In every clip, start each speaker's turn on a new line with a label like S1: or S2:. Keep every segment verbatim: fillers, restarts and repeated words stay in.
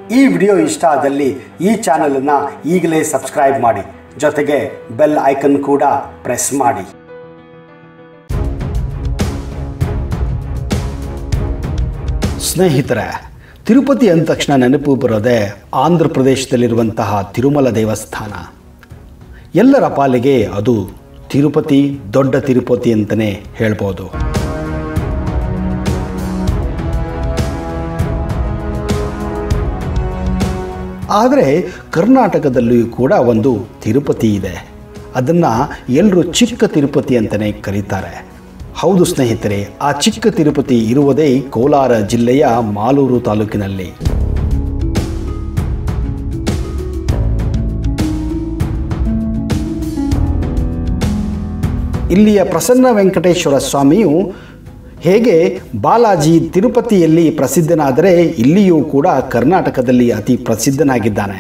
S1: ಈ ವಿಡಿಯೋ ಇಷ್ಟ ಆದಲ್ಲಿ ಈ ಚಾನಲನ್ನು ಈಗಲೇ ಸಬ್ಸ್ಕ್ರೈಬ್ ಮಾಡಿ, ಜೊತೆಗೆ ಬೆಲ್ ಐಕನ್ ಕೂಡ ಪ್ರೆಸ್ ಮಾಡಿ. ಸ್ನೇಹಿತರೆ, ತಿರುಪತಿ ಅಂದ ತಕ್ಷಣ ನೆನಪು ಬರೋದೇ ಆಂಧ್ರ ಪ್ರದೇಶದಲ್ಲಿರುವಂತಹ ತಿರುಮಲ ದೇವಸ್ಥಾನ. ಎಲ್ಲರ ಪಾಲಿಗೆ ಅದು ತಿರುಪತಿ, ದೊಡ್ಡ ತಿರುಪತಿ ಅಂತಲೇ ಹೇಳ್ಬೋದು. ಆದರೆ ಕರ್ನಾಟಕದಲ್ಲಿಯೂ ಕೂಡ ಒಂದು ತಿರುಪತಿ ಇದೆ. ಅದನ್ನು ಎಲ್ಲರೂ ಚಿಕ್ಕ ತಿರುಪತಿ ಅಂತಲೇ ಕರೀತಾರೆ. ಹೌದು ಸ್ನೇಹಿತರೆ, ಆ ಚಿಕ್ಕ ತಿರುಪತಿ ಇರುವುದೇ ಕೋಲಾರ ಜಿಲ್ಲೆಯ ಮಾಲೂರು ತಾಲೂಕಿನಲ್ಲಿ. ಇಲ್ಲಿಯ ಪ್ರಸನ್ನ ವೆಂಕಟೇಶ್ವರ ಸ್ವಾಮಿಯು ಹೇಗೆ ಬಾಲಾಜಿ ತಿರುಪತಿಯಲ್ಲಿ ಪ್ರಸಿದ್ಧನಾದರೆ ಇಲ್ಲಿಯೂ ಕೂಡ ಕರ್ನಾಟಕದಲ್ಲಿ ಅತಿ ಪ್ರಸಿದ್ಧನಾಗಿದ್ದಾನೆ.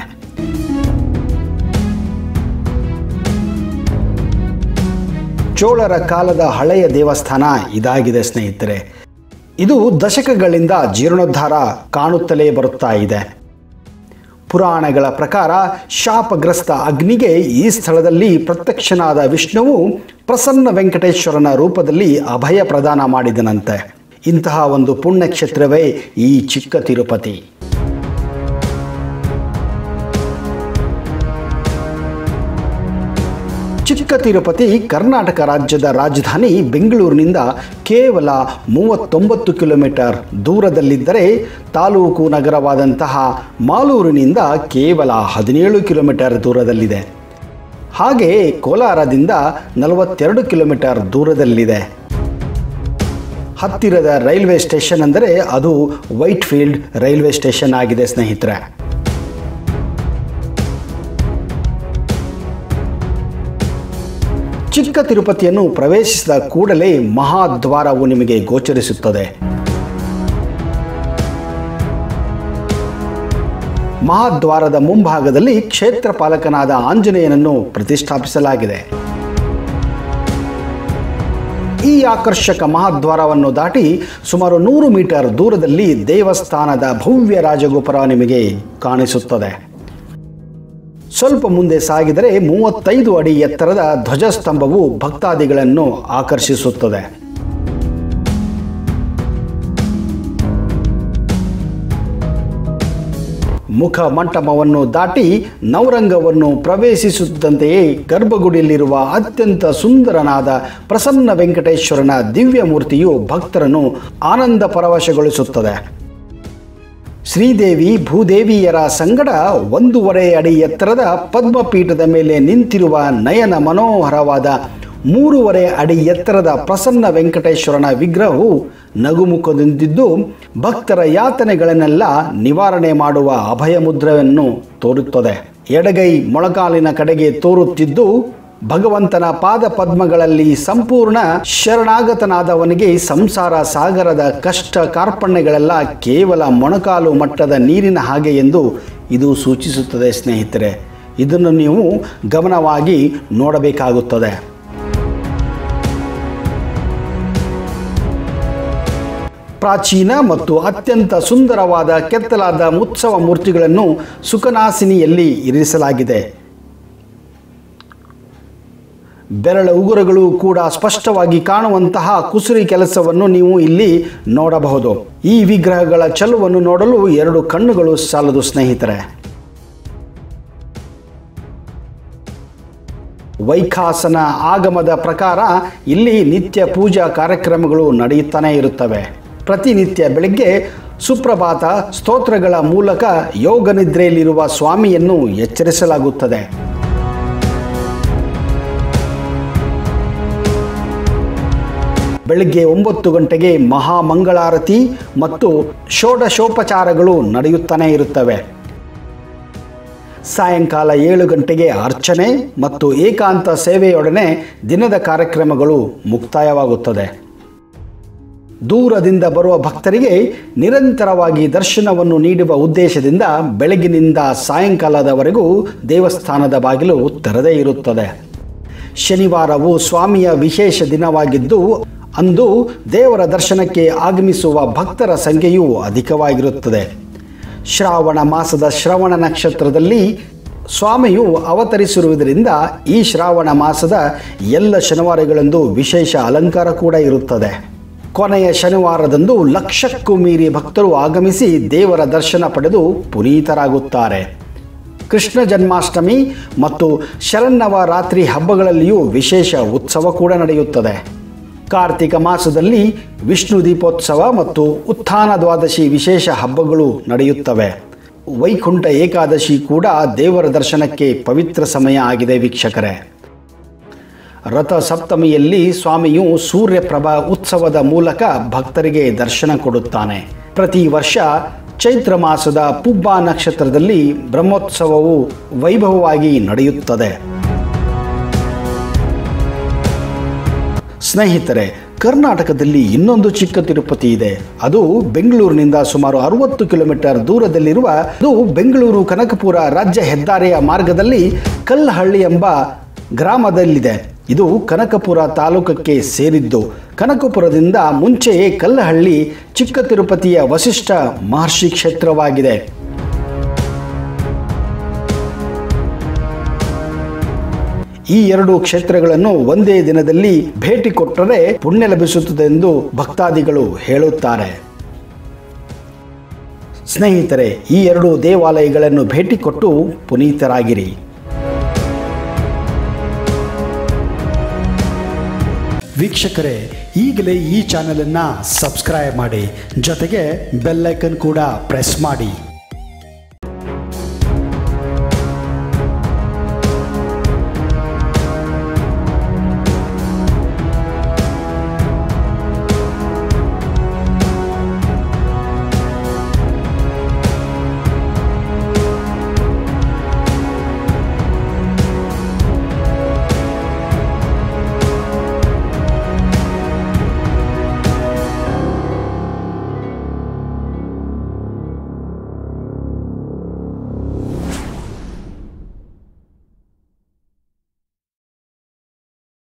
S1: ಚೋಳರ ಕಾಲದ ಹಳೆಯ ದೇವಸ್ಥಾನ ಇದಾಗಿದೆ ಸ್ನೇಹಿತರೆ. ಇದು ದಶಕಗಳಿಂದ ಜೀರ್ಣೋದ್ಧಾರ ಕಾಣುತ್ತಲೇ ಬರುತ್ತಾ ಇದೆ. ಪುರಾಣಗಳ ಪ್ರಕಾರ ಶಾಪಗ್ರಸ್ತ ಅಗ್ನಿಗೆ ಈ ಸ್ಥಳದಲ್ಲಿ ಪ್ರತ್ಯಕ್ಷನಾದ ವಿಷ್ಣುವು ಪ್ರಸನ್ನ ವೆಂಕಟೇಶ್ವರನ ರೂಪದಲ್ಲಿ ಅಭಯ ಪ್ರದಾನ ಮಾಡಿದನಂತೆ. ಇಂತಹ ಒಂದು ಪುಣ್ಯಕ್ಷೇತ್ರವೇ ಈ ಚಿಕ್ಕ ತಿರುಪತಿ. ಚಿಕ್ಕ ತಿರುಪತಿ ಕರ್ನಾಟಕ ರಾಜ್ಯದ ರಾಜಧಾನಿ ಬೆಂಗಳೂರಿನಿಂದ ಕೇವಲ ಮೂವತ್ತೊಂಬತ್ತು ಕಿಲೋಮೀಟರ್ ದೂರದಲ್ಲಿದ್ದರೆ, ತಾಲೂಕು ನಗರವಾದಂತಹ ಮಾಲೂರಿನಿಂದ ಕೇವಲ ಹದಿನೇಳು ಕಿಲೋಮೀಟರ್ ದೂರದಲ್ಲಿದೆ. ಹಾಗೆಯೇ ಕೋಲಾರದಿಂದ ನಲವತ್ತೆರಡು ಕಿಲೋಮೀಟರ್ ದೂರದಲ್ಲಿದೆ. ಹತ್ತಿರದ ರೈಲ್ವೆ ಸ್ಟೇಷನ್ ಅಂದರೆ ಅದು ವೈಟ್ ಫೀಲ್ಡ್ ರೈಲ್ವೆ ಸ್ಟೇಷನ್ ಆಗಿದೆ ಸ್ನೇಹಿತರೆ. ಚಿಕ್ಕ ತಿರುಪತಿಯನ್ನು ಪ್ರವೇಶಿಸಿದ ಕೂಡಲೇ ಮಹಾದ್ವಾರವು ನಿಮಗೆ ಗೋಚರಿಸುತ್ತದೆ. ಮಹಾದ್ವಾರದ ಮುಂಭಾಗದಲ್ಲಿ ಕ್ಷೇತ್ರ ಪಾಲಕನಾದ ಆಂಜನೇಯನನ್ನು ಪ್ರತಿಷ್ಠಾಪಿಸಲಾಗಿದೆ. ಈ ಆಕರ್ಷಕ ಮಹಾದ್ವಾರವನ್ನು ದಾಟಿ ಸುಮಾರು ನೂರು ಮೀಟರ್ ದೂರದಲ್ಲಿ ದೇವಸ್ಥಾನದ ಭವ್ಯ ರಾಜಗೋಪುರ ನಿಮಗೆ ಕಾಣಿಸುತ್ತದೆ. ಸ್ವಲ್ಪ ಮುಂದೆ ಸಾಗಿದರೆ ಮೂವತ್ತೈದು ಅಡಿ ಎತ್ತರದ ಧ್ವಜಸ್ತಂಭವು ಭಕ್ತಾದಿಗಳನ್ನು ಆಕರ್ಷಿಸುತ್ತದೆ. ಮುಖ ಮಂಟಪವನ್ನು ದಾಟಿ ನವರಂಗವನ್ನು ಪ್ರವೇಶಿಸುತ್ತಂತೆಯೇ ಗರ್ಭಗುಡಿಯಲ್ಲಿರುವ ಅತ್ಯಂತ ಸುಂದರನಾದ ಪ್ರಸನ್ನ ವೆಂಕಟೇಶ್ವರನ ದಿವ್ಯ ಮೂರ್ತಿಯು ಭಕ್ತರನ್ನು ಆನಂದ ಪರವಶಗೊಳಿಸುತ್ತದೆ. ಶ್ರೀದೇವಿ ಭೂದೇವಿಯರ ಸಂಗಡ ಒಂದೂವರೆ ಅಡಿ ಎತ್ತರದ ಪದ್ಮಪೀಠದ ಮೇಲೆ ನಿಂತಿರುವ ನಯನ ಮನೋಹರವಾದ ಮೂರುವರೆ ಅಡಿ ಎತ್ತರದ ಪ್ರಸನ್ನ ವೆಂಕಟೇಶ್ವರನ ವಿಗ್ರಹವು ನಗುಮುಖದಿಂದಿದ್ದು ಭಕ್ತರ ಯಾತನೆಗಳನ್ನೆಲ್ಲ ನಿವಾರಣೆ ಮಾಡುವ ಅಭಯ ಮುದ್ರೆಯನ್ನು ತೋರುತ್ತದೆ. ಎಡಗೈ ಮೊಳಕಾಲಿನ ಕಡೆಗೆ ತೋರುತ್ತಿದ್ದು ಭಗವಂತನ ಪಾದ ಪದ್ಮಗಳಲ್ಲಿ ಸಂಪೂರ್ಣ ಶರಣಾಗತನಾದವನಿಗೆ ಸಂಸಾರ ಸಾಗರದ ಕಷ್ಟ ಕಾರ್ಪಣ್ಯಗಳೆಲ್ಲ ಕೇವಲ ಮೊಣಕಾಲು ಮಟ್ಟದ ನೀರಿನ ಹಾಗೆ ಎಂದು ಇದು ಸೂಚಿಸುತ್ತದೆ ಸ್ನೇಹಿತರೆ. ಇದನ್ನು ನೀವು ಗಮನವಾಗಿ ನೋಡಬೇಕಾಗುತ್ತದೆ. ಪ್ರಾಚೀನ ಮತ್ತು ಅತ್ಯಂತ ಸುಂದರವಾದ ಕೆತ್ತಲಾದ ಉತ್ಸವ ಮೂರ್ತಿಗಳನ್ನು ಸುಖನಾಸಿನಿಯಲ್ಲಿ ಇರಿಸಲಾಗಿದೆ. ಬೆರಳ ಉಗುರುಗಳು ಕೂಡ ಸ್ಪಷ್ಟವಾಗಿ ಕಾಣುವಂತಹ ಕುಸುರಿ ಕೆಲಸವನ್ನು ನೀವು ಇಲ್ಲಿ ನೋಡಬಹುದು. ಈ ವಿಗ್ರಹಗಳ ಚಲುವನ್ನು ನೋಡಲು ಎರಡು ಕಣ್ಣುಗಳು ಸಾಲದು ಸ್ನೇಹಿತರೆ. ವೈಖಾಸನ ಆಗಮದ ಪ್ರಕಾರ ಇಲ್ಲಿ ನಿತ್ಯ ಪೂಜಾ ಕಾರ್ಯಕ್ರಮಗಳು ನಡೆಯುತ್ತಾನೆ ಇರುತ್ತವೆ. ಪ್ರತಿನಿತ್ಯ ಬೆಳಗ್ಗೆ ಸುಪ್ರಭಾತ ಸ್ತೋತ್ರಗಳ ಮೂಲಕ ಯೋಗ ನಿದ್ರೆಯಲ್ಲಿರುವ ಸ್ವಾಮಿಯನ್ನು ಎಚ್ಚರಿಸಲಾಗುತ್ತದೆ. ಬೆಳಗ್ಗೆ ಒಂಬತ್ತು ಗಂಟೆಗೆ ಮಹಾಮಂಗಳಾರತಿ ಮತ್ತು ಷೋಡಶೋಪಚಾರಗಳು ನಡೆಯುತ್ತಾನೆ ಇರುತ್ತವೆ. ಸಾಯಂಕಾಲ ಏಳು ಗಂಟೆಗೆ ಅರ್ಚನೆ ಮತ್ತು ಏಕಾಂತ ಸೇವೆಯೊಡನೆ ದಿನದ ಕಾರ್ಯಕ್ರಮಗಳು ಮುಕ್ತಾಯವಾಗುತ್ತದೆ. ದೂರದಿಂದ ಬರುವ ಭಕ್ತರಿಗೆ ನಿರಂತರವಾಗಿ ದರ್ಶನವನ್ನು ನೀಡುವ ಉದ್ದೇಶದಿಂದ ಬೆಳಗಿನಿಂದ ಸಾಯಂಕಾಲದವರೆಗೂ ದೇವಸ್ಥಾನದ ಬಾಗಿಲು ತೆರೆದೇ ಇರುತ್ತದೆ. ಶನಿವಾರವು ಸ್ವಾಮಿಯ ವಿಶೇಷ ದಿನವಾಗಿದ್ದು ಅಂದು ದೇವರ ದರ್ಶನಕ್ಕೆ ಆಗಮಿಸುವ ಭಕ್ತರ ಸಂಖ್ಯೆಯು ಅಧಿಕವಾಗಿರುತ್ತದೆ. ಶ್ರಾವಣ ಮಾಸದ ಶ್ರವಣ ನಕ್ಷತ್ರದಲ್ಲಿ ಸ್ವಾಮಿಯು ಅವತರಿಸಿರುವುದರಿಂದ ಈ ಶ್ರಾವಣ ಮಾಸದ ಎಲ್ಲ ಶನಿವಾರಗಳಂದು ವಿಶೇಷ ಅಲಂಕಾರ ಕೂಡ ಇರುತ್ತದೆ. ಕೊನೆಯ ಶನಿವಾರದಂದು ಲಕ್ಷಕ್ಕೂ ಮೀರಿ ಭಕ್ತರು ಆಗಮಿಸಿ ದೇವರ ದರ್ಶನ ಪಡೆದು ಪುನೀತರಾಗುತ್ತಾರೆ. ಕೃಷ್ಣ ಜನ್ಮಾಷ್ಟಮಿ ಮತ್ತು ಶರನ್ನವರಾತ್ರಿ ಹಬ್ಬಗಳಲ್ಲಿಯೂ ವಿಶೇಷ ಉತ್ಸವ ಕೂಡ ನಡೆಯುತ್ತದೆ. ಕಾರ್ತಿಕ ಮಾಸದಲ್ಲಿ ವಿಷ್ಣು ದೀಪೋತ್ಸವ ಮತ್ತು ಉತ್ಥಾನ ದ್ವಾದಶಿ ವಿಶೇಷ ಹಬ್ಬಗಳು ನಡೆಯುತ್ತವೆ. ವೈಕುಂಠ ಏಕಾದಶಿ ಕೂಡ ದೇವರ ದರ್ಶನಕ್ಕೆ ಪವಿತ್ರ ಸಮಯ ಆಗಿದೆ ವೀಕ್ಷಕರೇ. ರಥ ಸಪ್ತಮಿಯಲ್ಲಿ ಸ್ವಾಮಿಯು ಸೂರ್ಯಪ್ರಭಾ ಉತ್ಸವದ ಮೂಲಕ ಭಕ್ತರಿಗೆ ದರ್ಶನ ಕೊಡುತ್ತಾನೆ. ಪ್ರತಿ ವರ್ಷ ಚೈತ್ರ ಮಾಸದ ಪುಬ್ಬ ನಕ್ಷತ್ರದಲ್ಲಿ ಬ್ರಹ್ಮೋತ್ಸವವು ವೈಭವವಾಗಿ ನಡೆಯುತ್ತದೆ. ಸ್ನೇಹಿತರೆ, ಕರ್ನಾಟಕದಲ್ಲಿ ಇನ್ನೊಂದು ಚಿಕ್ಕ ತಿರುಪತಿ ಇದೆ. ಅದು ಬೆಂಗಳೂರಿನಿಂದ ಸುಮಾರು ಅರವತ್ತು ಕಿಲೋಮೀಟರ್ ದೂರದಲ್ಲಿರುವ ಅದು ಬೆಂಗಳೂರು ಕನಕಪುರ ರಾಜ್ಯ ಹೆದ್ದಾರಿಯ ಮಾರ್ಗದಲ್ಲಿ ಕಲ್ಲಹಳ್ಳಿ ಎಂಬ ಗ್ರಾಮದಲ್ಲಿದೆ. ಇದು ಕನಕಪುರ ತಾಲೂಕಕ್ಕೆ ಸೇರಿದ್ದು. ಕನಕಪುರದಿಂದ ಮುಂಚೆಯೇ ಕಲ್ಲಹಳ್ಳಿ ಚಿಕ್ಕ ತಿರುಪತಿಯ ವಸಿಷ್ಠ ಮಹರ್ಷಿ ಕ್ಷೇತ್ರವಾಗಿದೆ. ಈ ಎರಡು ಕ್ಷೇತ್ರಗಳನ್ನು ಒಂದೇ ದಿನದಲ್ಲಿ ಭೇಟಿ ಕೊಟ್ಟರೆ ಪುಣ್ಯ ಲಭಿಸುತ್ತದೆ ಎಂದು ಭಕ್ತಾದಿಗಳು ಹೇಳುತ್ತಾರೆ. ಸ್ನೇಹಿತರೆ, ಈ ಎರಡು ದೇವಾಲಯಗಳನ್ನು ಭೇಟಿ ಕೊಟ್ಟು ಪುನೀತರಾಗಿರಿ. ವೀಕ್ಷಕರೇ, ಈಗಲೇ ಈ ಚಾನೆಲ್ ಅನ್ನು ಸಬ್ಸ್ಕ್ರೈಬ್ ಮಾಡಿ, ಜೊತೆಗೆ ಬೆಲ್ ಐಕನ್ ಕೂಡ ಪ್ರೆಸ್ ಮಾಡಿ.